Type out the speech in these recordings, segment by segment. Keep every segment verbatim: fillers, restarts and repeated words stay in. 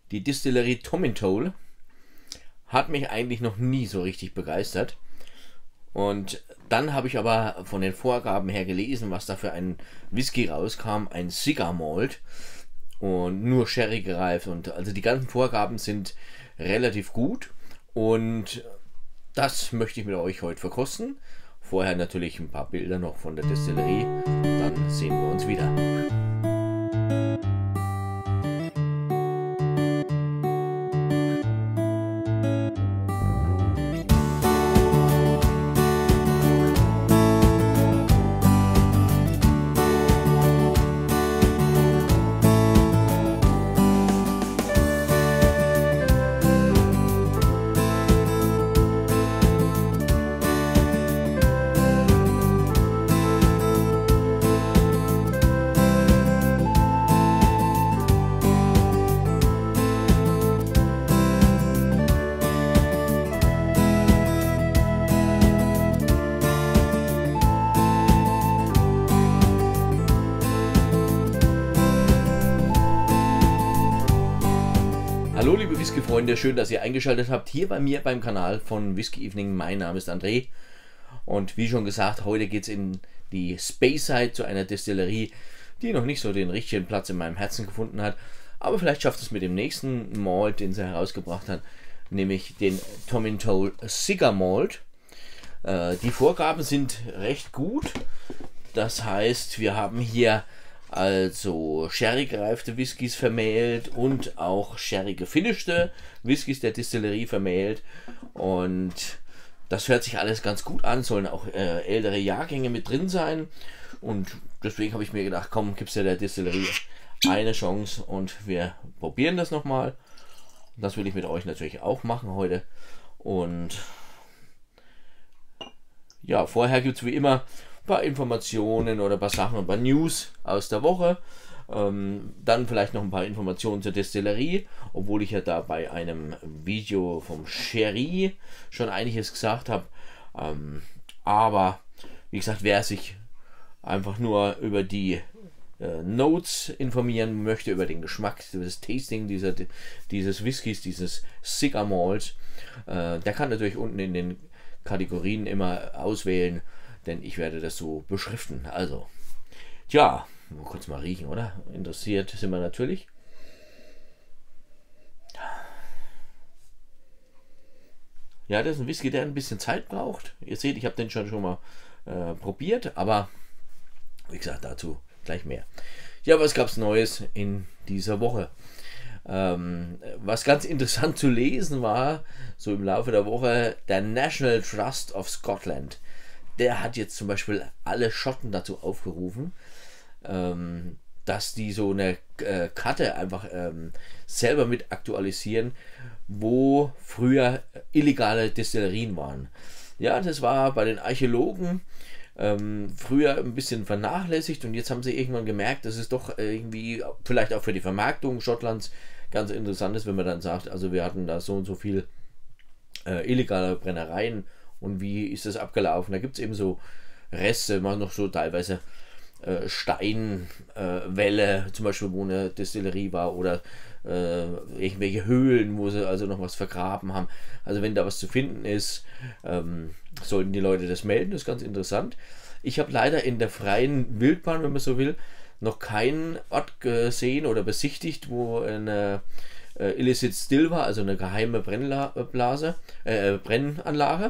Die Distillerie Tomintoul hat mich eigentlich noch nie so richtig begeistert. Und dann habe ich aber von den Vorgaben her gelesen, was da für ein Whisky rauskam, ein Cigar Malt und nur Sherry gereift. Und also die ganzen Vorgaben sind relativ gut und das möchte ich mit euch heute verkosten. Vorher natürlich ein paar Bilder noch von der Destillerie, dann sehen wir uns wieder. Hallo liebe Whisky-Freunde, schön, dass ihr eingeschaltet habt hier bei mir beim Kanal von Whisky Evening. Mein Name ist André und wie schon gesagt, heute geht es in die Speyside zu einer Destillerie, die noch nicht so den richtigen Platz in meinem Herzen gefunden hat, aber vielleicht schafft es mit dem nächsten Malt, den sie herausgebracht hat, nämlich den Tomintoul Cigar Malt. Äh, die Vorgaben sind recht gut, das heißt, wir haben hier also Sherry gereifte Whiskys vermählt und auch Sherry gefinischte Whiskys der Distillerie vermählt, und das hört sich alles ganz gut an, sollen auch äh, ältere Jahrgänge mit drin sein, und deswegen habe ich mir gedacht, komm, gibst ja der Distillerie eine Chance und wir probieren das nochmal. Das will ich mit euch natürlich auch machen heute. Und ja, vorher gibt es wie immer ein paar Informationen oder ein paar Sachen, ein paar News aus der Woche. Ähm, dann vielleicht noch ein paar Informationen zur Destillerie, obwohl ich ja da bei einem Video vom Sherry schon einiges gesagt habe. Ähm, aber wie gesagt, wer sich einfach nur über die äh, Notes informieren möchte, über den Geschmack, das Tasting dieser, dieses Whiskys, dieses Cigar Malt, äh, der kann natürlich unten in den Kategorien immer auswählen, denn ich werde das so beschriften. Also, tja, mal kurz mal riechen, oder? Interessiert sind wir natürlich. Ja, das ist ein Whisky, der ein bisschen Zeit braucht. Ihr seht, ich habe den schon schon mal äh, probiert, aber wie gesagt, dazu gleich mehr. Ja, was gab es Neues in dieser Woche? Ähm, was ganz interessant zu lesen war, so im Laufe der Woche, der National Trust of Scotland. Der hat jetzt zum Beispiel alle Schotten dazu aufgerufen, ähm, dass die so eine äh, Karte einfach ähm, selber mit aktualisieren, wo früher illegale Destillerien waren. Ja, das war bei den Archäologen ähm, früher ein bisschen vernachlässigt, und jetzt haben sie irgendwann gemerkt, dass es doch irgendwie vielleicht auch für die Vermarktung Schottlands ganz interessant ist, wenn man dann sagt, also wir hatten da so und so viel äh, illegale Brennereien. Und wie ist das abgelaufen? Da gibt es eben so Reste, mal noch so teilweise äh, Steinwälle, äh, zum Beispiel, wo eine Destillerie war, oder äh, irgendwelche Höhlen, wo sie also noch was vergraben haben. Also wenn da was zu finden ist, ähm, sollten die Leute das melden, das ist ganz interessant. Ich habe leider in der freien Wildbahn, wenn man so will, noch keinen Ort gesehen oder besichtigt, wo eine äh, Illicit Still war, also eine geheime Brennblase, äh, Brennanlage.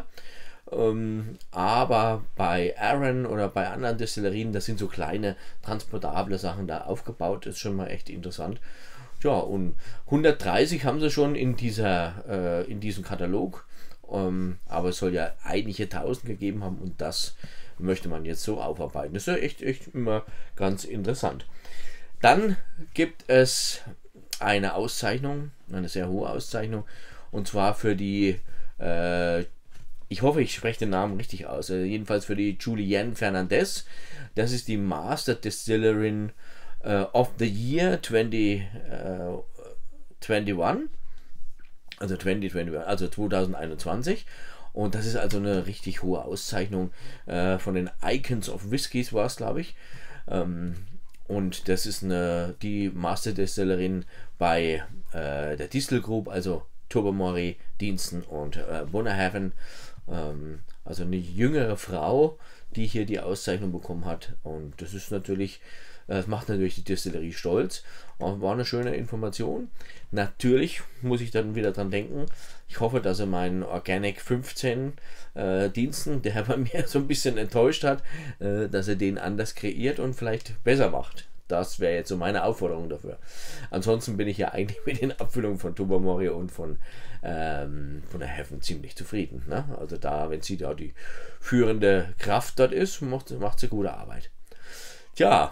Ähm, aber bei Arran oder bei anderen Destillerien, das sind so kleine transportable Sachen da aufgebaut, ist schon mal echt interessant. Ja, und hundertdreißig haben sie schon in dieser äh, in diesem Katalog, ähm, aber es soll ja einige tausend gegeben haben, und das möchte man jetzt so aufarbeiten. Das ist ja echt, echt immer ganz interessant. Dann gibt es eine Auszeichnung, eine sehr hohe Auszeichnung, und zwar für die äh, ich hoffe, ich spreche den Namen richtig aus. Also jedenfalls für die Julienne Fernandez. Das ist die Master Distillerin uh, of the Year zwanzig einundzwanzig. Also zwanzig einundzwanzig, also zweitausendeinundzwanzig. Und das ist also eine richtig hohe Auszeichnung äh, von den Icons of Whiskys, war es, glaube ich. Ähm, und das ist eine, die Master Distillerin bei äh, der Distel Group, also Tobermory, Diensten und äh, Bunnahabhain. Ähm, also eine jüngere Frau, die hier die Auszeichnung bekommen hat. Und das ist natürlich, das macht natürlich die Destillerie stolz. War eine schöne Information. Natürlich muss ich dann wieder dran denken. Ich hoffe, dass er meinen Organic fünfzehn äh, Diensten, der bei mir so ein bisschen enttäuscht hat, äh, dass er den anders kreiert und vielleicht besser macht. Das wäre jetzt so meine Aufforderung dafür. Ansonsten bin ich ja eigentlich mit den Abfüllungen von Tobermory und von, ähm, von der Bunnahabhain ziemlich zufrieden. Ne? Also da, wenn sie da die führende Kraft dort ist, macht, macht sie gute Arbeit. Tja,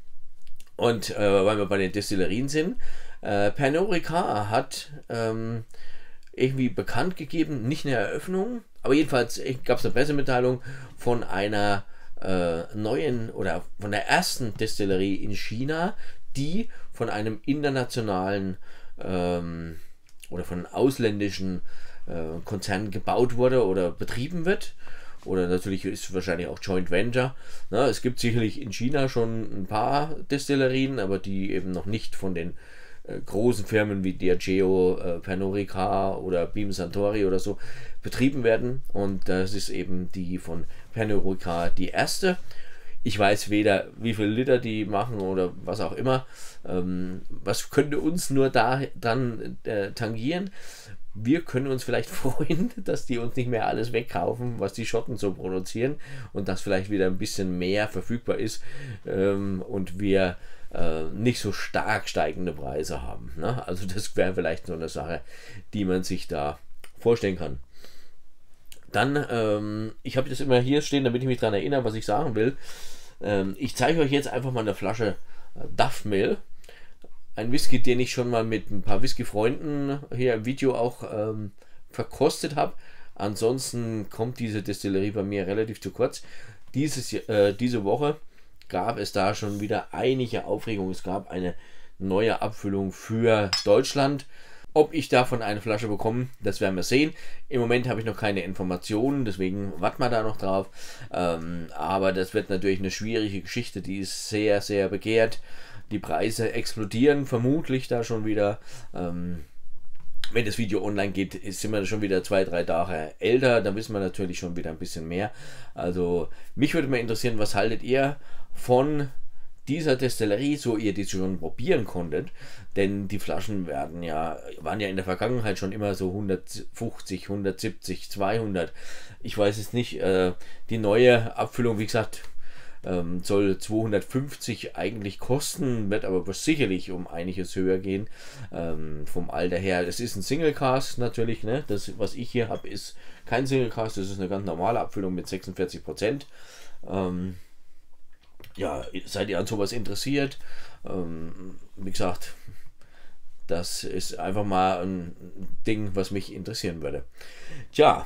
und äh, weil wir bei den Destillerien sind, äh, Pernod Ricard hat ähm, irgendwie bekannt gegeben, nicht eine Eröffnung, aber jedenfalls gab es eine Pressemitteilung von einer äh, neuen oder von der ersten Destillerie in China, die von einem internationalen ähm, oder von einem ausländischen äh, Konzern gebaut wurde oder betrieben wird. Oder natürlich ist es wahrscheinlich auch Joint Venture. Na, es gibt sicherlich in China schon ein paar Destillerien, aber die eben noch nicht von den äh, großen Firmen wie Diageo, äh, Pernod Ricard oder Beam Suntory oder so betrieben werden. Und das ist eben die von Pernod Ricard die erste. Ich weiß weder, wie viel Liter die machen oder was auch immer. Ähm, was könnte uns nur da dann äh, tangieren? Wir können uns vielleicht freuen, dass die uns nicht mehr alles wegkaufen, was die Schotten so produzieren und dass vielleicht wieder ein bisschen mehr verfügbar ist ähm, und wir äh, nicht so stark steigende Preise haben. Ne? Also das wäre vielleicht so eine Sache, die man sich da vorstellen kann. Dann, ähm, ich habe das immer hier stehen, damit ich mich daran erinnere, was ich sagen will. Ähm, ich zeige euch jetzt einfach mal eine Flasche äh, Duff Mill. Ein Whisky, den ich schon mal mit ein paar Whisky-Freunden hier im Video auch ähm, verkostet habe. Ansonsten kommt diese Destillerie bei mir relativ zu kurz. Dieses, äh, diese Woche gab es da schon wieder einige Aufregung. Es gab eine neue Abfüllung für Deutschland. Ob ich davon eine Flasche bekomme, das werden wir sehen. Im Moment habe ich noch keine Informationen, deswegen warten wir da noch drauf. Ähm, aber das wird natürlich eine schwierige Geschichte, die ist sehr, sehr begehrt. Die Preise explodieren vermutlich da schon wieder. Ähm, wenn das Video online geht, sind wir schon wieder zwei, drei Tage älter. Da wissen wir natürlich schon wieder ein bisschen mehr. Also mich würde mal interessieren, was haltet ihr von dieser Destillerie, so ihr die schon probieren konntet? Denn die Flaschen werden ja, waren ja in der Vergangenheit schon immer so hundertfünfzig, hundertsiebzig, zweihundert. Ich weiß es nicht. Äh, die neue Abfüllung, wie gesagt, Ähm, soll zweihundertfünfzig eigentlich kosten, wird aber sicherlich um einiges höher gehen ähm, vom Alter her. Es ist ein Single Cask natürlich, ne? Das, was ich hier habe, ist kein Single Cask, das ist eine ganz normale Abfüllung mit sechsundvierzig Prozent. Ähm, ja, seid ihr an sowas interessiert? Ähm, wie gesagt, das ist einfach mal ein Ding, was mich interessieren würde. Tja,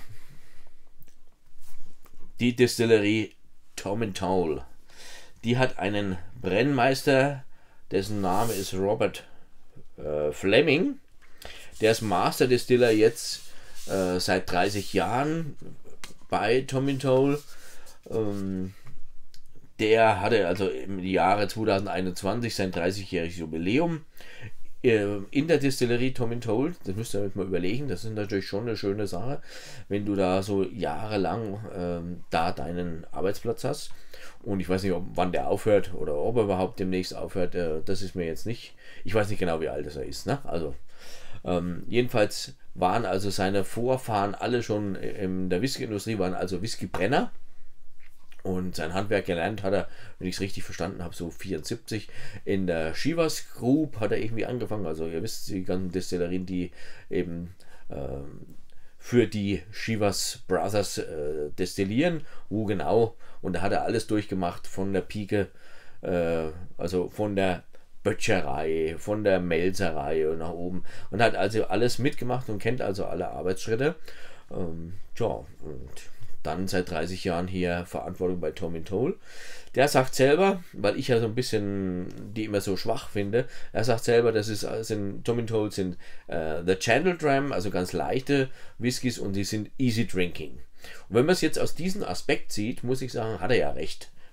die Destillerie Tom and Toll, die hat einen Brennmeister, dessen Name ist Robert äh, Fleming. Der ist Master Distiller jetzt äh, seit dreißig Jahren bei Tom and Toll. Ähm, der hatte also im Jahre zweitausendeinundzwanzig sein dreißigjähriges Jubiläum in der Distillerie Tom and Toll. Das müsst ihr euch mal überlegen, das ist natürlich schon eine schöne Sache, wenn du da so jahrelang ähm, da deinen Arbeitsplatz hast. Und ich weiß nicht, ob, wann der aufhört oder ob er überhaupt demnächst aufhört, äh, das ist mir jetzt nicht, ich weiß nicht genau, wie alt er ist. Ne? Also ähm, jedenfalls waren also seine Vorfahren alle schon in der Whiskyindustrie, waren also Whiskybrenner. Und sein Handwerk gelernt hat er, wenn ich es richtig verstanden habe, so vierundsiebzig. In der Chivas Group hat er irgendwie angefangen. Also ihr wisst, die ganzen Destillerien, die eben ähm, für die Chivas Brothers äh, destillieren. Wo genau? Und da hat er alles durchgemacht von der Pike, äh, also von der Böttcherei, von der Melzerei und nach oben. Und hat also alles mitgemacht und kennt also alle Arbeitsschritte. Ähm, ja, und dann seit dreißig Jahren hier Verantwortung bei Tom and Toll. Der sagt selber, weil ich ja so ein bisschen die immer so schwach finde, er sagt selber, das ist, sind, Tom and Toll sind äh, The Chandler Dram, also ganz leichte Whiskys und die sind easy drinking. Und wenn man es jetzt aus diesem Aspekt sieht, muss ich sagen, hat er ja recht.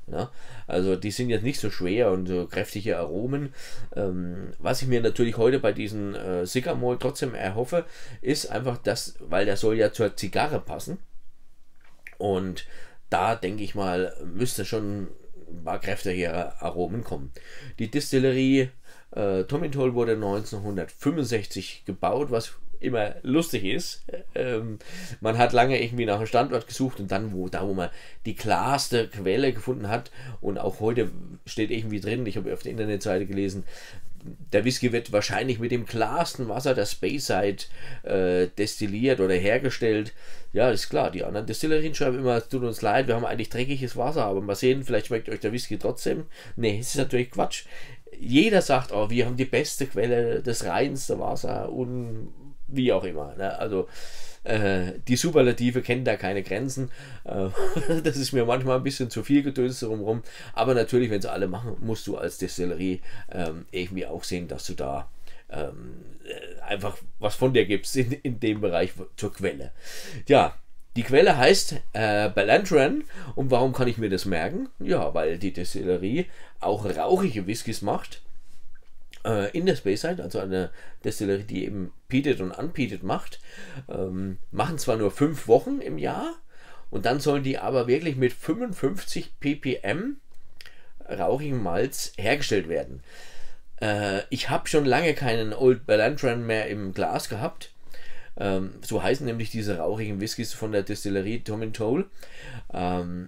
Ja? Also die sind jetzt nicht so schwer und so kräftige Aromen. Ähm, was ich mir natürlich heute bei diesen äh, Sycamore trotzdem erhoffe, ist einfach das, weil der soll ja zur Zigarre passen. Und da denke ich mal, müsste schon ein paar kräftigere Aromen kommen. Die Distillerie äh, Tomintoul wurde neunzehnhundertfünfundsechzig gebaut, was immer lustig ist. Ähm, man hat lange irgendwie nach einem Standort gesucht und dann, wo, da wo man die klarste Quelle gefunden hat, und auch heute steht irgendwie drin, ich habe auf der Internetseite gelesen, der Whisky wird wahrscheinlich mit dem klarsten Wasser der Speyside äh, destilliert oder hergestellt. Ja, ist klar, die anderen Destillerien schreiben immer, es tut uns leid, wir haben eigentlich dreckiges Wasser, aber mal sehen, vielleicht schmeckt euch der Whisky trotzdem. Nee, es ist natürlich Quatsch. Jeder sagt, oh, wir haben die beste Quelle, das reinste Wasser und wie auch immer. Ne? Also äh, die Superlative kennen da keine Grenzen. Äh, das ist mir manchmal ein bisschen zu viel Gedöns drumherum. Aber natürlich, wenn sie alle machen, musst du als Destillerie ähm, irgendwie auch sehen, dass du da ähm, einfach was von dir gibst in, in dem Bereich zur Quelle. Ja, die Quelle heißt äh, Ballantrae. Und warum kann ich mir das merken? Ja, weil die Destillerie auch rauchige Whiskys macht. In der Speyside, also eine Destillerie, die eben peated und unpeated macht, ähm, machen zwar nur fünf Wochen im Jahr und dann sollen die aber wirklich mit fünfundfünfzig ppm rauchigen Malz hergestellt werden. Äh, ich habe schon lange keinen Old Ballantrae mehr im Glas gehabt. Ähm, so heißen nämlich diese rauchigen Whiskys von der Destillerie Tomintoul. Ähm,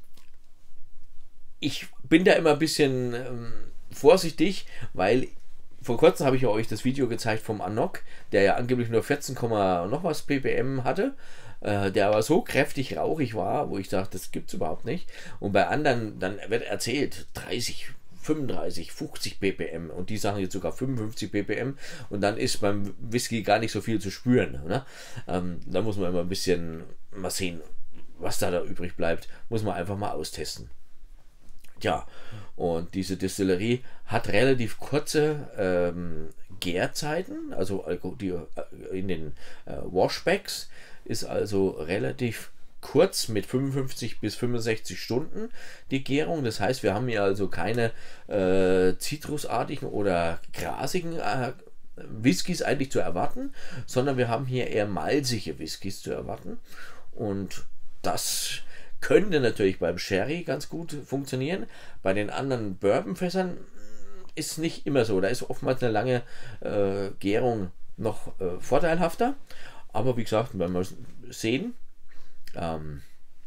ich bin da immer ein bisschen ähm, vorsichtig, weil vor kurzem habe ich euch das Video gezeigt vom Anok, der ja angeblich nur vierzehn, noch was ppm hatte, äh, der aber so kräftig rauchig war, wo ich dachte, das gibt es überhaupt nicht. Und bei anderen, dann wird erzählt, dreißig, fünfunddreißig, fünfzig ppm und die sagen jetzt sogar fünfundfünfzig ppm und dann ist beim Whisky gar nicht so viel zu spüren. Ne? Ähm, da muss man immer ein bisschen mal sehen, was da, da übrig bleibt, muss man einfach mal austesten. Ja, und diese Distillerie hat relativ kurze ähm, Gärzeiten, also die, in den äh, Washbacks ist also relativ kurz mit fünfundfünfzig bis fünfundsechzig Stunden die Gärung. Das heißt, wir haben hier also keine äh, zitrusartigen oder grasigen äh, Whiskys eigentlich zu erwarten, sondern wir haben hier eher malzige Whiskys zu erwarten. Und das könnte natürlich beim Sherry ganz gut funktionieren. Bei den anderen Bourbonfässern ist nicht immer so. Da ist oftmals eine lange äh, Gärung noch äh, vorteilhafter. Aber wie gesagt, wenn wir sehen, ähm,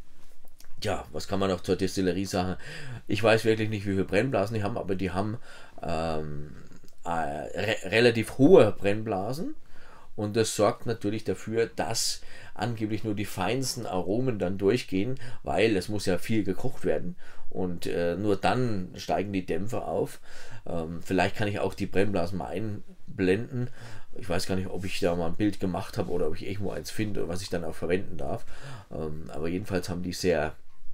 ja, was kann man noch zur Destillerie sagen? Ich weiß wirklich nicht, wie viele Brennblasen die haben, aber die haben ähm, äh, re relativ hohe Brennblasen. Und das sorgt natürlich dafür, dass angeblich nur die feinsten Aromen dann durchgehen, weil es muss ja viel gekocht werden. Und äh, nur dann steigen die Dämpfe auf. Ähm, vielleicht kann ich auch die Brennblasen mal einblenden. Ich weiß gar nicht, ob ich da mal ein Bild gemacht habe oder ob ich irgendwo eins finde, was ich dann auch verwenden darf. Ähm, aber jedenfalls haben die sehr,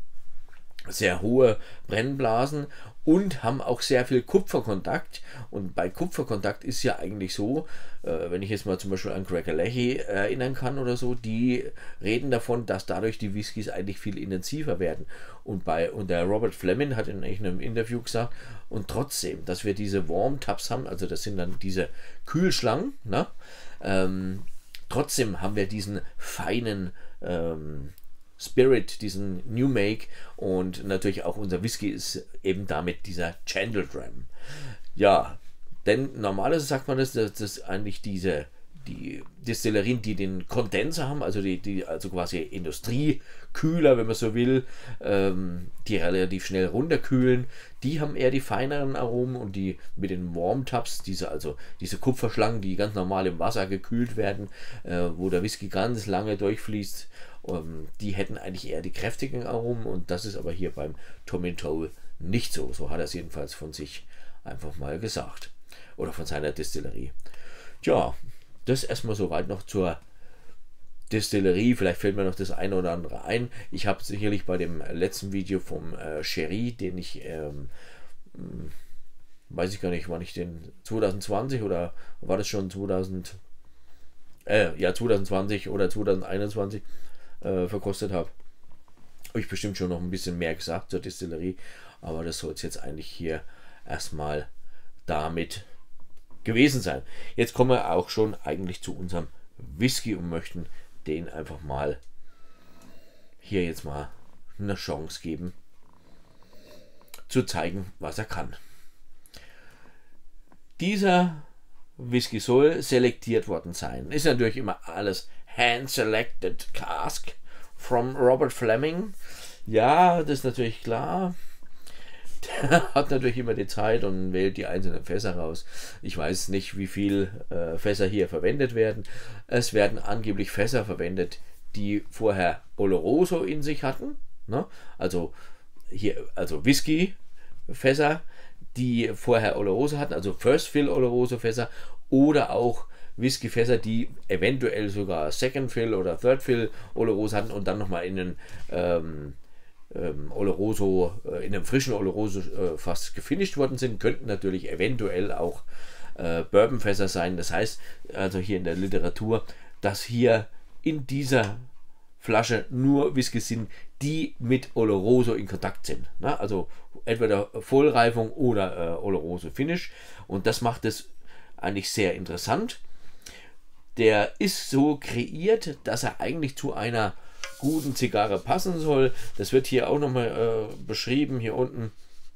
sehr hohe Brennblasen und haben auch sehr viel Kupferkontakt. Und bei Kupferkontakt ist ja eigentlich so, äh, wenn ich jetzt mal zum Beispiel an Gregor Leahy erinnern kann oder so, die reden davon, dass dadurch die Whiskys eigentlich viel intensiver werden. Und, bei, und der Robert Fleming hat in einem Interview gesagt, und trotzdem, dass wir diese Warm Tubs haben, also das sind dann diese Kühlschlangen, ne? ähm, trotzdem haben wir diesen feinen ähm, Spirit, diesen New Make, und natürlich auch unser Whisky ist eben damit dieser Chandledram. Ja, denn normalerweise sagt man das, dass das eigentlich diese die Destillerien, die den Kondenser haben, also die, die also quasi Industriekühler, wenn man so will, ähm, die relativ schnell runterkühlen, die haben eher die feineren Aromen, und die mit den Warm Tubs, diese also diese Kupferschlangen, die ganz normal im Wasser gekühlt werden, äh, wo der Whisky ganz lange durchfließt, ähm, die hätten eigentlich eher die kräftigen Aromen, und das ist aber hier beim Tomintoul nicht so. So hat er es jedenfalls von sich einfach mal gesagt. Oder von seiner Destillerie. Tja, das erstmal soweit noch zur Destillerie. Vielleicht fällt mir noch das eine oder andere ein. Ich habe sicherlich bei dem letzten Video vom äh, Sherry, den ich, ähm, weiß ich gar nicht, wann ich den, zwanzig zwanzig oder war das schon zweitausend, äh, ja zwanzig zwanzig oder zwanzig einundzwanzig äh, verkostet habe. Habe ich bestimmt schon noch ein bisschen mehr gesagt zur Distillerie, aber das soll es jetzt eigentlich hier erstmal damit gewesen sein. Jetzt kommen wir auch schon eigentlich zu unserem Whisky und möchten den einfach mal hier jetzt mal eine Chance geben, zu zeigen, was er kann. Dieser Whisky soll selektiert worden sein. Ist natürlich immer alles hand-selected cask from Robert Fleming. Ja, das ist natürlich klar. Der hat natürlich immer die Zeit und wählt die einzelnen Fässer raus. Ich weiß nicht, wie viel äh, Fässer hier verwendet werden. Es werden angeblich Fässer verwendet, die vorher Oloroso in sich hatten. Ne? Also hier, also Whisky-Fässer, die vorher Oloroso hatten, also First Fill Oloroso Fässer, oder auch Whisky-Fässer, die eventuell sogar Second Fill oder Third Fill Oloroso hatten und dann nochmal in einen ähm, ähm, Oloroso, äh, in einem frischen Oloroso äh, fast gefinisht worden sind, könnten natürlich eventuell auch äh, Bourbon-Fässer sein. Das heißt, also hier in der Literatur, dass hier in dieser Flasche nur Whisky sind, die mit Oloroso in Kontakt sind. Na, also entweder Vollreifung oder äh, Oloroso Finish. Und das macht es eigentlich sehr interessant. Der ist so kreiert, dass er eigentlich zu einer guten Zigarre passen soll. Das wird hier auch nochmal äh, beschrieben, hier unten.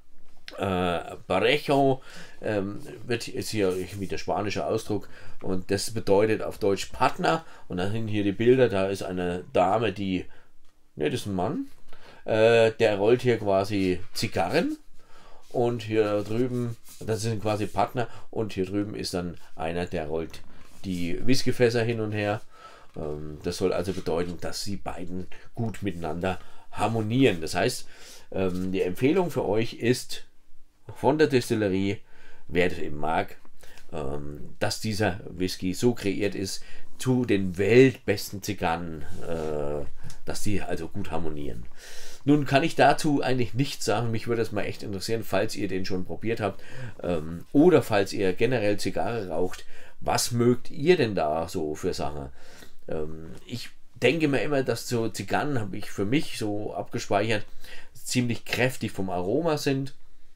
Äh, Parejo ähm, wird, ist hier irgendwie der spanische Ausdruck und das bedeutet auf Deutsch Partner. Und dann sind hier die Bilder, da ist eine Dame, die, ne, das ist ein Mann, äh, der rollt hier quasi Zigarren und hier drüben, das sind quasi Partner, und hier drüben ist dann einer, der rollt die Whiskyfässer hin und her. Ähm, das soll also bedeuten, dass sie beiden gut miteinander harmonieren. Das heißt, ähm, die Empfehlung für euch ist von der Distillerie, wer das eben mag, ähm, dass dieser Whisky so kreiert ist zu den weltbesten Zigarren, äh, dass die also gut harmonieren. Nun kann ich dazu eigentlich nichts sagen. Mich würde es mal echt interessieren, falls ihr den schon probiert habt ähm, oder falls ihr generell Zigarre raucht. Was mögt ihr denn da so für Sachen? Ähm, ich denke mir immer, dass so Zigarren, habe ich für mich so abgespeichert, ziemlich kräftig vom Aroma sind.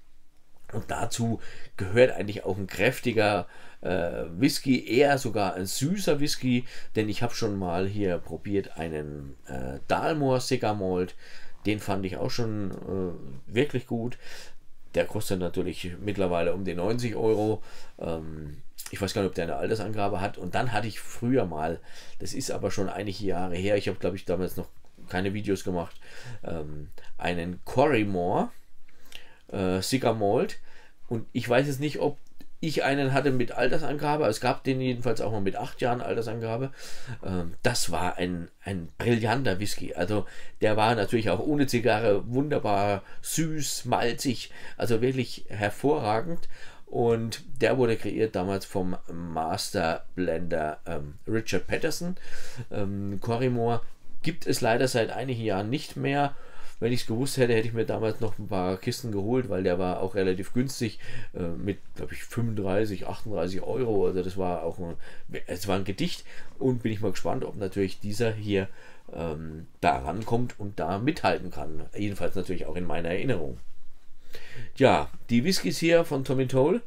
Und dazu gehört eigentlich auch ein kräftiger äh, Whisky, eher sogar ein süßer Whisky, denn ich habe schon mal hier probiert einen äh, Dalmore Cigar Malt, den fand ich auch schon äh, wirklich gut. Der kostet natürlich mittlerweile um die neunzig Euro. Ähm, ich weiß gar nicht, ob der eine Altersangabe hat. Und dann hatte ich früher mal, das ist aber schon einige Jahre her, ich habe glaube ich damals noch keine Videos gemacht, ähm, einen Corrymore Äh, Cigar Malt, und ich weiß jetzt nicht, ob ich einen hatte mit Altersangabe, es gab den jedenfalls auch mal mit acht Jahren Altersangabe. Ähm, das war ein, ein brillanter Whisky, also der war natürlich auch ohne Zigarre wunderbar süß, malzig, also wirklich hervorragend, und der wurde kreiert damals vom Master Blender ähm, Richard Patterson. ähm, Corrymore gibt es leider seit einigen Jahren nicht mehr. Wenn ich es gewusst hätte, hätte ich mir damals noch ein paar Kisten geholt, weil der war auch relativ günstig, äh, mit, glaube ich, fünfunddreißig, achtunddreißig Euro. Also das war auch ein, es war ein Gedicht, und bin ich mal gespannt, ob natürlich dieser hier ähm, da rankommt und da mithalten kann. Jedenfalls natürlich auch in meiner Erinnerung. Ja, die Whiskys hier von Tommy Towle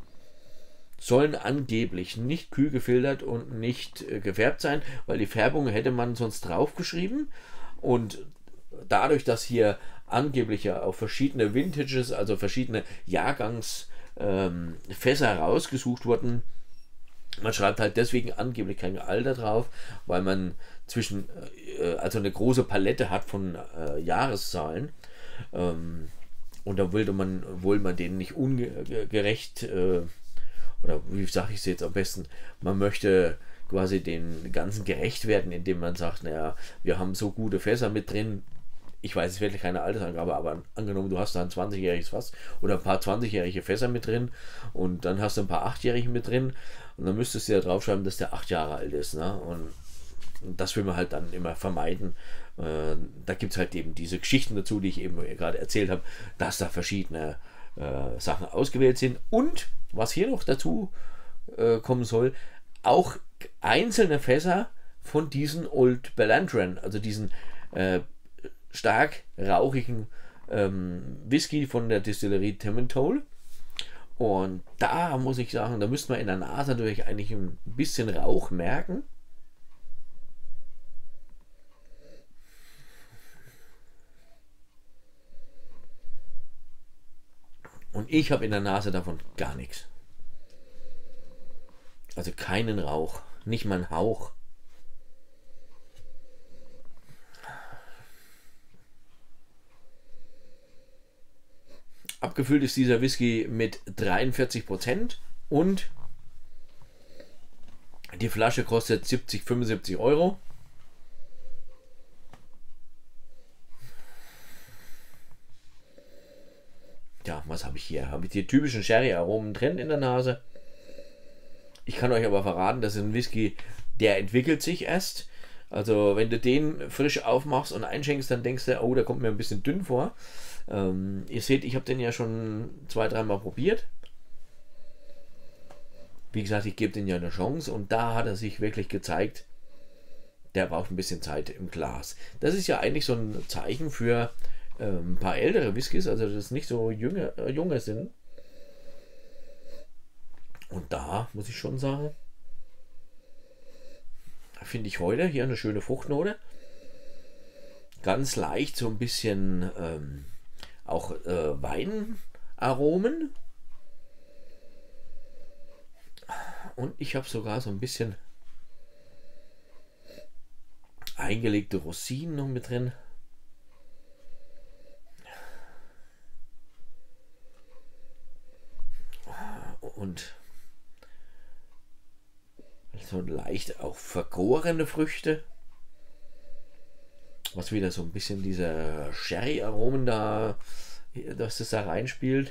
sollen angeblich nicht kühl gefiltert und nicht äh, gefärbt sein, weil die Färbung hätte man sonst draufgeschrieben, und dadurch, dass hier angeblich ja auch verschiedene Vintages, also verschiedene Jahrgangsfässer ähm, rausgesucht wurden, man schreibt halt deswegen angeblich kein Alter drauf, weil man zwischen, äh, also eine große Palette hat von äh, Jahreszahlen, ähm, und da wollte man, wollte man denen nicht ungerecht, äh, oder wie sage ich es jetzt am besten, man möchte quasi den Ganzen gerecht werden, indem man sagt, naja, wir haben so gute Fässer mit drin. Ich weiß, es wirklich keine Altersangabe, aber angenommen, du hast da ein zwanzigjähriges Fass oder ein paar zwanzigjährige Fässer mit drin, und dann hast du ein paar achtjährige mit drin, und dann müsstest du ja draufschreiben, dass der acht Jahre alt ist. Ne? Und, und das will man halt dann immer vermeiden. Äh, da gibt es halt eben diese Geschichten dazu, die ich eben gerade erzählt habe, dass da verschiedene äh, Sachen ausgewählt sind. Und was hier noch dazu äh, kommen soll, auch einzelne Fässer von diesen Old Bellantran, also diesen äh, stark rauchigen ähm, Whisky von der Distillerie Temmintoll. Und da muss ich sagen, da müsste man in der Nase natürlich eigentlich ein bisschen Rauch merken. Und ich habe in der Nase davon gar nichts. Also keinen Rauch, nicht mal einen Hauch. Abgefüllt ist dieser Whisky mit dreiundvierzig Prozent und die Flasche kostet siebzig, fünfundsiebzig Euro. Ja, was habe ich hier? Habe ich die typischen Sherry-Aromen drin in der Nase. Ich kann euch aber verraten, das ist ein Whisky, der entwickelt sich erst. Also wenn du den frisch aufmachst und einschenkst, dann denkst du, oh, der kommt mir ein bisschen dünn vor. Ähm, ihr seht, ich habe den ja schon zwei, dreimal probiert. Wie gesagt, ich gebe den ja eine Chance und da hat er sich wirklich gezeigt, der braucht ein bisschen Zeit im Glas. Das ist ja eigentlich so ein Zeichen für ähm, ein paar ältere Whiskys, also das nicht so junge, äh, junge sind. Und da muss ich schon sagen, finde ich heute hier eine schöne Fruchtnote. Ganz leicht so ein bisschen ähm, auch äh, Weinaromen. Und ich habe sogar so ein bisschen eingelegte Rosinen noch mit drin. Und so leicht auch vergorene Früchte. Was wieder so ein bisschen diese Sherry-Aromen da, dass das da reinspielt.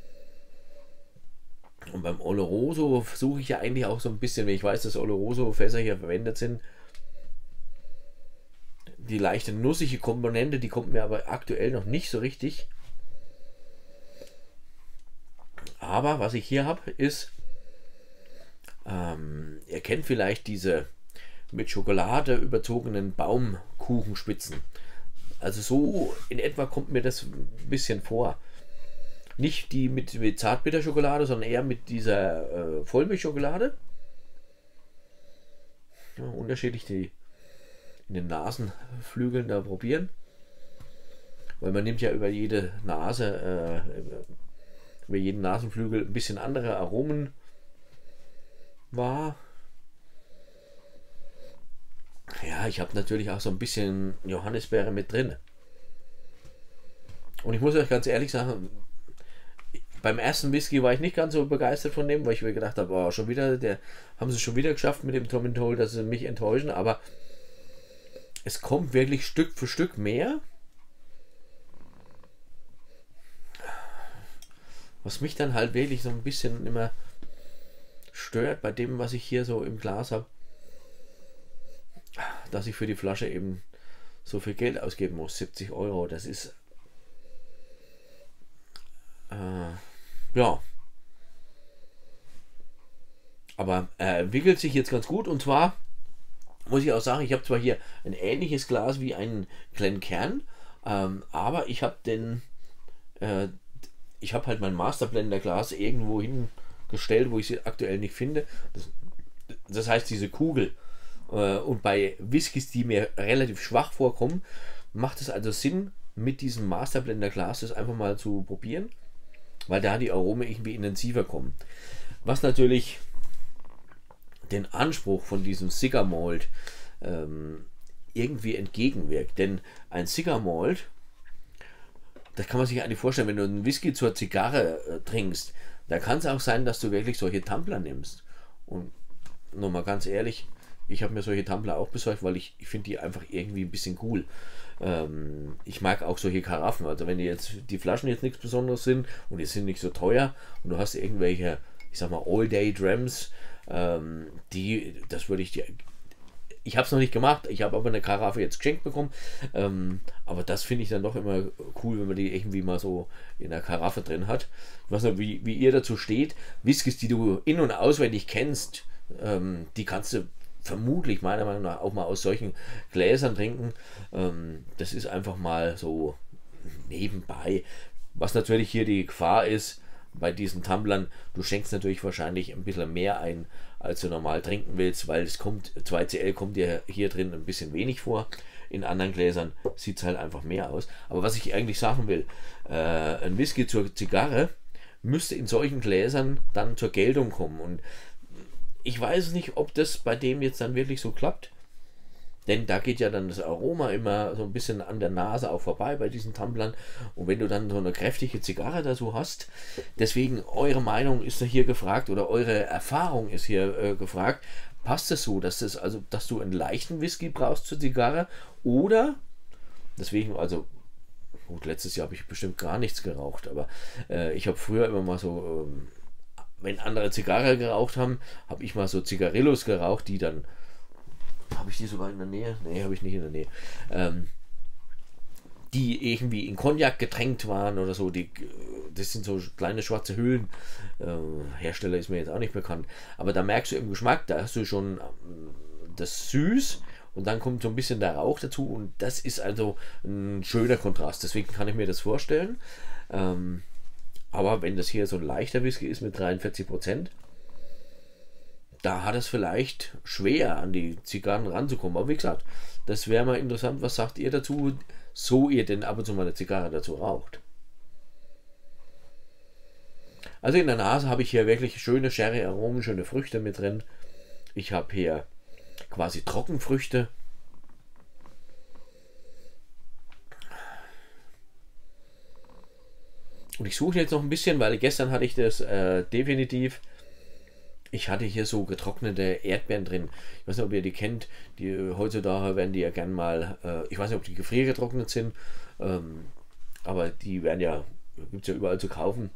Und beim Oloroso versuche ich ja eigentlich auch so ein bisschen, wenn ich weiß, dass Oloroso-Fässer hier verwendet sind, die leichte nussige Komponente, die kommt mir aber aktuell noch nicht so richtig. Aber was ich hier habe, ist, ähm, ihr kennt vielleicht diese mit Schokolade überzogenen Baumkuchenspitzen. Also so in etwa kommt mir das ein bisschen vor. Nicht die mit, mit Zartbitterschokolade, sondern eher mit dieser äh, Vollmilchschokolade. Ja, unterschiedlich die in den Nasenflügeln da probieren. Weil man nimmt ja über jede Nase, äh, über jeden Nasenflügel ein bisschen andere Aromen wahr. Ja, ich habe natürlich auch so ein bisschen Johannisbeere mit drin. Und ich muss euch ganz ehrlich sagen, beim ersten Whisky war ich nicht ganz so begeistert von dem, weil ich mir gedacht habe, oh, schon wieder, der haben sie schon wieder geschafft mit dem Temmintoll, dass sie mich enttäuschen, aber es kommt wirklich Stück für Stück mehr. Was mich dann halt wirklich so ein bisschen immer stört bei dem, was ich hier so im Glas habe, dass ich für die Flasche eben so viel Geld ausgeben muss, siebzig Euro. Das ist äh, ja, aber er entwickelt sich jetzt ganz gut und zwar muss ich auch sagen, ich habe zwar hier ein ähnliches Glas wie einen Glencairn, ähm, aber ich habe den äh, ich habe halt mein Masterblender Glas irgendwo hingestellt, wo ich sie aktuell nicht finde. Das, das heißt diese Kugel. Äh, und bei Whiskys, die mir relativ schwach vorkommen, macht es also Sinn, mit diesem Masterblender Glas das einfach mal zu probieren, weil da die Aromen irgendwie intensiver kommen. Was natürlich den Anspruch von diesem Cigar Malt ähm, irgendwie entgegenwirkt. Denn ein Cigar Malt, das kann man sich eigentlich vorstellen, wenn du einen Whisky zur Zigarre äh, trinkst, da kann es auch sein, dass du wirklich solche Tumbler nimmst. Und nochmal ganz ehrlich, ich habe mir solche Tumbler auch besorgt, weil ich, ich finde die einfach irgendwie ein bisschen cool. Ähm, ich mag auch solche Karaffen. Also wenn die jetzt die Flaschen jetzt nichts Besonderes sind und die sind nicht so teuer und du hast irgendwelche, ich sag mal, All-Day-Drams, ähm, die, das würde ich dir. Ich habe es noch nicht gemacht, ich habe aber eine Karaffe jetzt geschenkt bekommen. Ähm, aber das finde ich dann doch immer cool, wenn man die irgendwie mal so in der Karaffe drin hat. Ich weiß nicht, wie, wie ihr dazu steht. Whiskys, die du in- und auswendig kennst, ähm, die kannst du vermutlich meiner Meinung nach auch mal aus solchen Gläsern trinken. Ähm, das ist einfach mal so nebenbei. Was natürlich hier die Gefahr ist, bei diesen Tumblern, du schenkst natürlich wahrscheinlich ein bisschen mehr ein, als du normal trinken willst, weil es kommt, zwei C L kommt dir hier drin ein bisschen wenig vor. In anderen Gläsern sieht es halt einfach mehr aus. Aber was ich eigentlich sagen will, äh, ein Whisky zur Zigarre müsste in solchen Gläsern dann zur Geltung kommen. Und ich weiß nicht, ob das bei dem jetzt dann wirklich so klappt. Denn da geht ja dann das Aroma immer so ein bisschen an der Nase auch vorbei bei diesen Tumblern. Und wenn du dann so eine kräftige Zigarre dazu hast, deswegen eure Meinung ist hier gefragt oder eure Erfahrung ist hier äh, gefragt. Passt es so, dass, das also, dass du einen leichten Whisky brauchst zur Zigarre oder, deswegen, also gut, letztes Jahr habe ich bestimmt gar nichts geraucht, aber äh, ich habe früher immer mal so, ähm, wenn andere Zigarre geraucht haben, habe ich mal so Zigarillos geraucht, die dann, habe ich die sogar in der Nähe? Nee, habe ich nicht in der Nähe. Ähm, die irgendwie in Cognac getränkt waren oder so. Die, das sind so kleine schwarze Hüllen. Äh, Hersteller ist mir jetzt auch nicht bekannt. Aber da merkst du im Geschmack, da hast du schon das Süß und dann kommt so ein bisschen der Rauch dazu und das ist also ein schöner Kontrast. Deswegen kann ich mir das vorstellen. Ähm, aber wenn das hier so ein leichter Whisky ist mit dreiundvierzig Prozent, da hat es vielleicht schwer an die Zigarren ranzukommen. Aber wie gesagt, das wäre mal interessant. Was sagt ihr dazu, so ihr denn ab und zu mal eine Zigarre dazu raucht? Also in der Nase habe ich hier wirklich schöne Sherry-Aromen, schöne Früchte mit drin. Ich habe hier quasi Trockenfrüchte. Und ich suche jetzt noch ein bisschen, weil gestern hatte ich das äh, definitiv. Ich hatte hier so getrocknete Erdbeeren drin. Ich weiß nicht, ob ihr die kennt. Die, heutzutage werden die ja gern mal, äh, ich weiß nicht, ob die gefriergetrocknet sind, ähm, aber die werden ja, gibt es ja überall zu kaufen.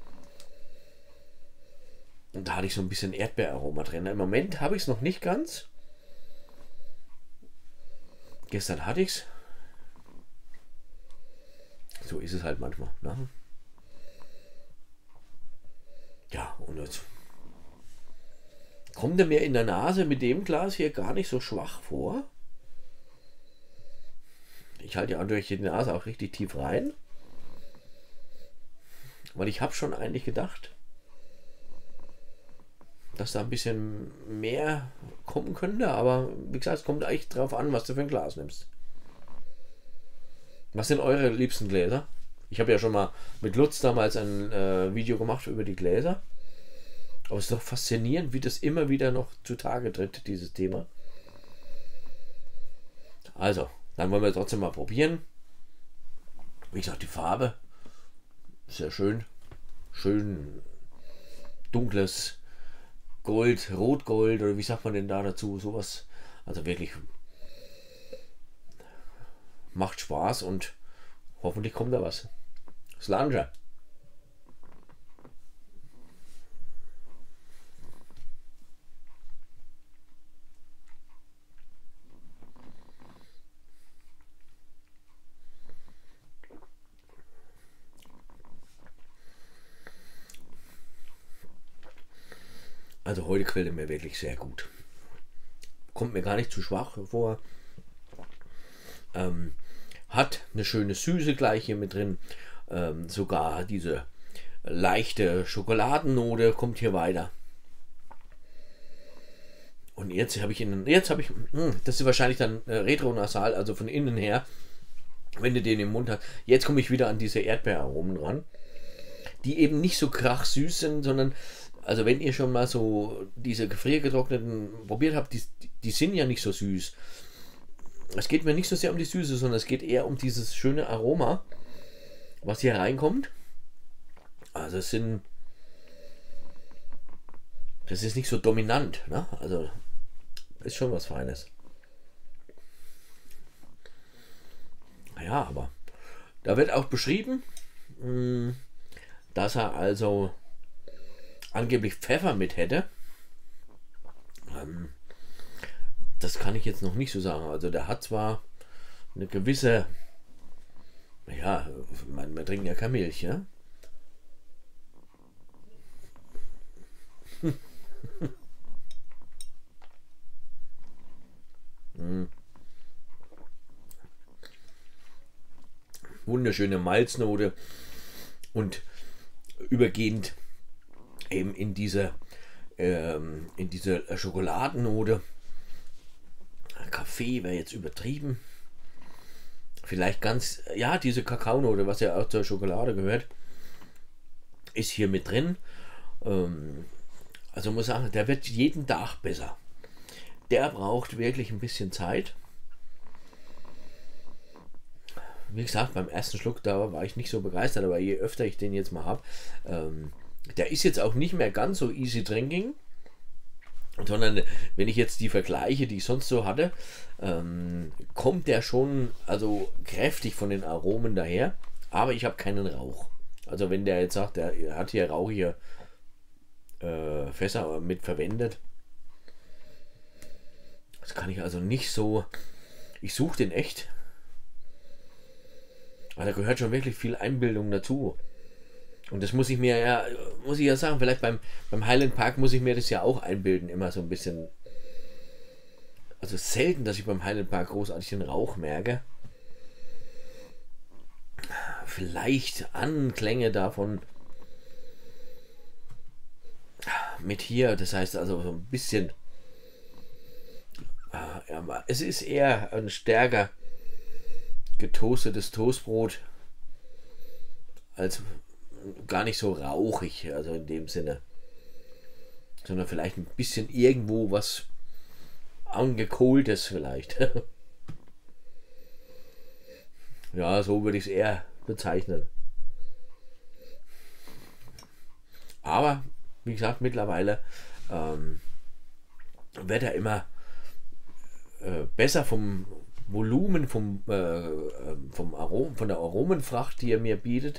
Und da hatte ich so ein bisschen Erdbeeraroma drin. Im Moment habe ich es noch nicht ganz. Gestern hatte ich es. So ist es halt manchmal. Ne? Ja, und jetzt kommt er mir in der Nase mit dem Glas hier gar nicht so schwach vor. Ich halte ja durch die Nase auch richtig tief rein. Weil ich habe schon eigentlich gedacht, dass da ein bisschen mehr kommen könnte. Aber wie gesagt, es kommt eigentlich drauf an, was du für ein Glas nimmst. Was sind eure liebsten Gläser? Ich habe ja schon mal mit Lutz damals ein äh, Video gemacht über die Gläser. Aber es ist doch faszinierend, wie das immer wieder noch zutage tritt, dieses Thema. Also, dann wollen wir trotzdem mal probieren. Wie gesagt, die Farbe ist ja schön. Schön dunkles Gold, Rotgold oder wie sagt man denn da dazu? Sowas. Also wirklich macht Spaß und hoffentlich kommt da was. Slanger. Also heute quält er mir wirklich sehr gut. Kommt mir gar nicht zu schwach vor. Ähm, hat eine schöne Süße gleich hier mit drin. Ähm, sogar diese leichte Schokoladennote kommt hier weiter. Und jetzt habe ich in, jetzt habe ich, mh, das ist wahrscheinlich dann äh, retronasal, also von innen her, wenn du den im Mund hast. Jetzt komme ich wieder an diese Erdbeeraromen ran, die eben nicht so krachsüß sind, sondern also wenn ihr schon mal so diese gefriergetrockneten probiert habt, die, die sind ja nicht so süß. Es geht mir nicht so sehr um die Süße, sondern es geht eher um dieses schöne Aroma, was hier reinkommt. Also es sind, das ist nicht so dominant, ne? Also ist schon was Feines. Ja, aber da wird auch beschrieben, dass er also angeblich Pfeffer mit hätte. Ähm, das kann ich jetzt noch nicht so sagen. Also der hat zwar eine gewisse, ja, man, wir trinken ja keine Milch, ja. Wunderschöne Malznote und übergehend eben in diese, ähm, in diese Schokoladennote. Kaffee wäre jetzt übertrieben. Vielleicht ganz, ja, diese Kakaonote, was ja auch zur Schokolade gehört, ist hier mit drin. Ähm, also muss sagen, der wird jeden Tag besser. Der braucht wirklich ein bisschen Zeit. Wie gesagt, beim ersten Schluck, da war ich nicht so begeistert, aber je öfter ich den jetzt mal habe, ähm, der ist jetzt auch nicht mehr ganz so easy drinking, sondern wenn ich jetzt die vergleiche, die ich sonst so hatte, ähm, kommt der schon also kräftig von den Aromen daher, aber ich habe keinen Rauch. Also wenn der jetzt sagt, der hat hier rauchige äh, Fässer mit verwendet, das kann ich also nicht so, ich suche den echt, weil da gehört schon wirklich viel Einbildung dazu. Und das muss ich mir ja, muss ich ja sagen, vielleicht beim, beim Highland Park muss ich mir das ja auch einbilden, immer so ein bisschen. Also selten, dass ich beim Highland Park großartig den Rauch merke. Vielleicht Anklänge davon mit hier, das heißt also so ein bisschen, ja, es ist eher ein stärker getoastetes Toastbrot als gar nicht so rauchig, also in dem Sinne, sondern vielleicht ein bisschen irgendwo was angekohltes vielleicht. Ja, so würde ich es eher bezeichnen. Aber wie gesagt, mittlerweile ähm, wird er immer äh, besser vom Volumen, vom, äh, vom Arom, von der Aromenfracht, die er mir bietet.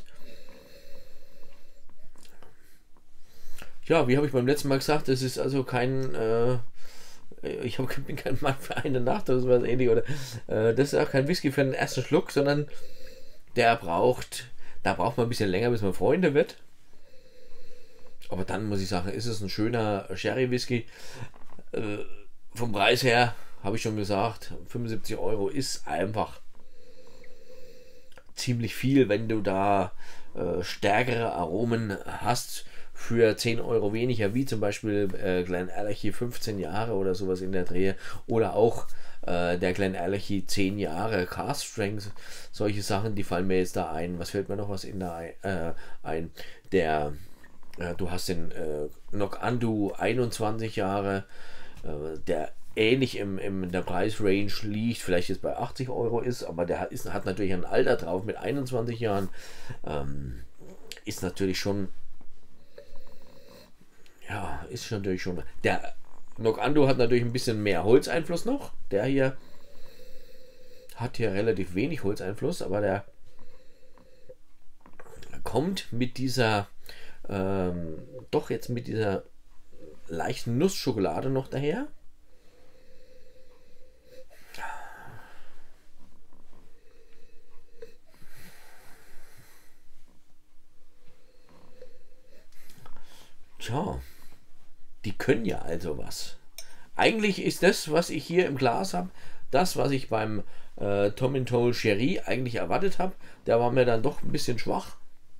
Ja, wie habe ich beim letzten Mal gesagt, es ist also kein, äh, ich hab, bin kein Mann für eine Nacht oder sowas ähnlich, oder äh, das ist auch kein Whisky für den ersten Schluck, sondern der braucht, da braucht man ein bisschen länger, bis man Freunde wird. Aber dann muss ich sagen, ist es ein schöner Sherry-Whisky. Äh, vom Preis her, habe ich schon gesagt, fünfundsiebzig Euro ist einfach ziemlich viel, wenn du da äh, stärkere Aromen hast für zehn Euro weniger, wie zum Beispiel äh, Glenallachie fünfzehn Jahre oder sowas in der Drehe, oder auch äh, der Glenallachie zehn Jahre Cask Strength, solche Sachen, die fallen mir jetzt da ein. Was fällt mir noch was in da ein? Äh, ein? Der, äh, du hast den äh, Knock-Andu einundzwanzig Jahre, äh, der ähnlich im, im in der Preisrange liegt, vielleicht jetzt bei achtzig Euro ist, aber der ist, hat natürlich ein Alter drauf mit einundzwanzig Jahren, ähm, ist natürlich schon, ja, ist schon natürlich schon, der Knock-Andu hat natürlich ein bisschen mehr Holzeinfluss noch, der hier hat hier relativ wenig Holzeinfluss, aber der kommt mit dieser, ähm, doch jetzt mit dieser leichten Nussschokolade noch daher. Tja, die können ja also was. Eigentlich ist das, was ich hier im Glas habe, das, was ich beim äh, Tom Toll Sherry eigentlich erwartet habe. Der war mir dann doch ein bisschen schwach.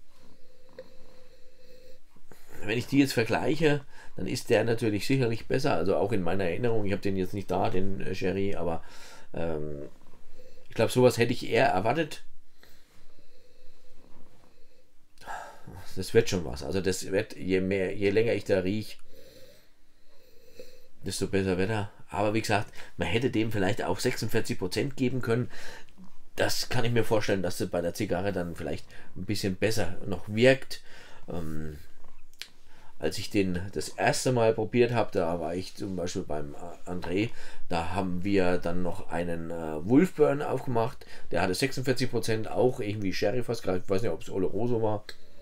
Wenn ich die jetzt vergleiche, dann ist der natürlich sicherlich besser. Also auch in meiner Erinnerung, ich habe den jetzt nicht da, den äh, Sherry, aber ähm, ich glaube, sowas hätte ich eher erwartet. Das wird schon was. Also das wird, je mehr, je länger ich da rieche, desto besser wird er. Aber wie gesagt, man hätte dem vielleicht auch sechsundvierzig Prozent geben können. Das kann ich mir vorstellen, dass das bei der Zigarre dann vielleicht ein bisschen besser noch wirkt. Ähm, als ich den das erste Mal probiert habe, da war ich zum Beispiel beim André, da haben wir dann noch einen äh, Wolfburn aufgemacht. Der hatte sechsundvierzig Prozent, auch irgendwie Sherry fast, ich weiß nicht, ob es Oloroso war.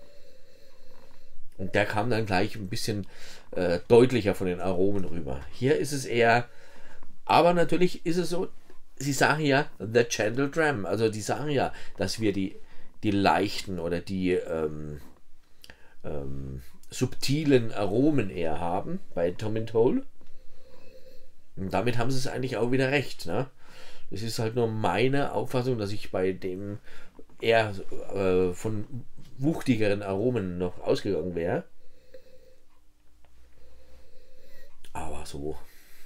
Und der kam dann gleich ein bisschen äh, deutlicher von den Aromen rüber. Hier ist es eher, aber natürlich ist es so, sie sagen ja The Gentle Dram, also die sagen ja, dass wir die, die leichten oder die ähm, ähm, subtilen Aromen eher haben bei Tom Toll. Und damit haben sie es eigentlich auch wieder recht. Ne? Das ist halt nur meine Auffassung, dass ich bei dem eher äh, von wuchtigeren Aromen noch ausgegangen wäre. Aber so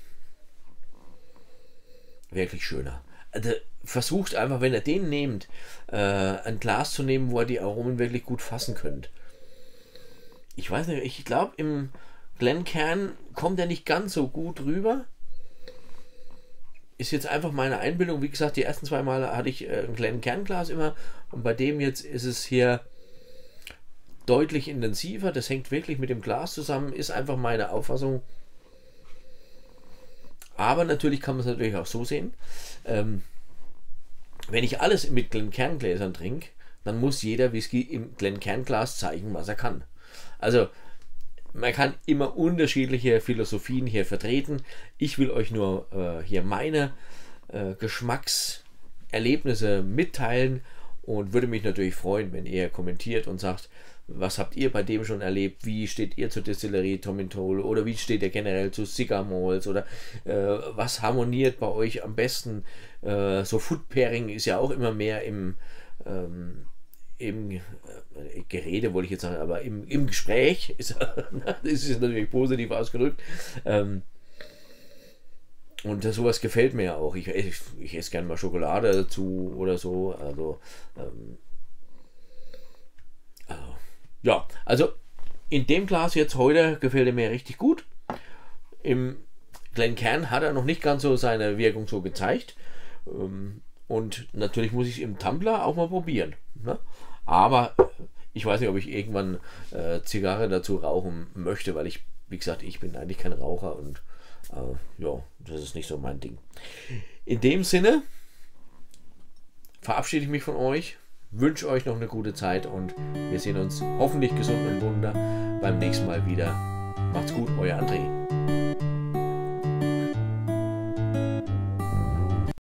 wirklich schöner. Also versucht einfach, wenn ihr den nehmt, äh, ein Glas zu nehmen, wo ihr die Aromen wirklich gut fassen könnt. Ich weiß nicht, ich glaube, im Glencairn kommt er nicht ganz so gut rüber. Ist jetzt einfach meine Einbildung. Wie gesagt, die ersten zwei Male hatte ich ein Glencairn-Glas immer und bei dem jetzt ist es hier deutlich intensiver. Das hängt wirklich mit dem Glas zusammen, ist einfach meine Auffassung. Aber natürlich kann man es natürlich auch so sehen. Ähm, wenn ich alles mit Glencairn-Gläsern trinke, dann muss jeder Whisky im Glencairn-Glas zeigen, was er kann. Also man kann immer unterschiedliche Philosophien hier vertreten. Ich will euch nur äh, hier meine äh, Geschmackserlebnisse mitteilen und würde mich natürlich freuen, wenn ihr kommentiert und sagt, was habt ihr bei dem schon erlebt? Wie steht ihr zur Destillerie Tomintoul oder wie steht ihr generell zu Cigar Malls oder äh, was harmoniert bei euch am besten? Äh, so Food Pairing ist ja auch immer mehr im, ähm, im äh, Gerede, wollte ich jetzt sagen, aber im, im Gespräch ist, das ist natürlich positiv ausgedrückt. Ähm, und sowas gefällt mir ja auch. Ich, ich, ich esse gerne mal Schokolade dazu oder so. Also ähm, ja, also in dem Glas jetzt heute gefällt er mir richtig gut. Im Glencairn hat er noch nicht ganz so seine Wirkung so gezeigt. Und natürlich muss ich es im Tumbler auch mal probieren. Ne? Aber ich weiß nicht, ob ich irgendwann äh, Zigarre dazu rauchen möchte, weil ich, wie gesagt, ich bin eigentlich kein Raucher und äh, ja, das ist nicht so mein Ding. In dem Sinne verabschiede ich mich von euch. Wünsche euch noch eine gute Zeit und wir sehen uns hoffentlich gesund und munter beim nächsten Mal wieder. Macht's gut, euer André.